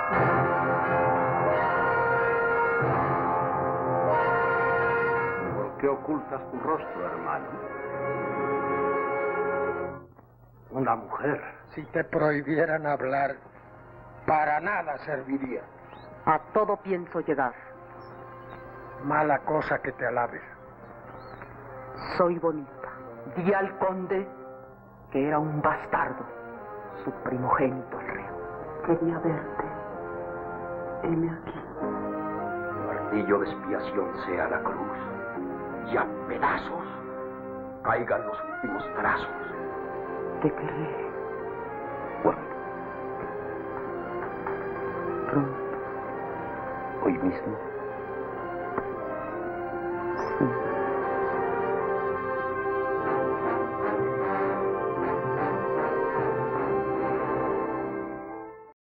¿Por qué ocultas tu rostro, hermano? Una mujer. Si te prohibieran hablar, para nada serviría. A todo pienso llegar. Mala cosa que te alabes. Soy bonita. Di al conde que era un bastardo, su primogénito el rey. Quería verte. Heme aquí. Martillo de expiación sea la cruz, y a pedazos caigan los últimos trazos. Te querré. ¿Cuándo? Pronto. Hoy mismo.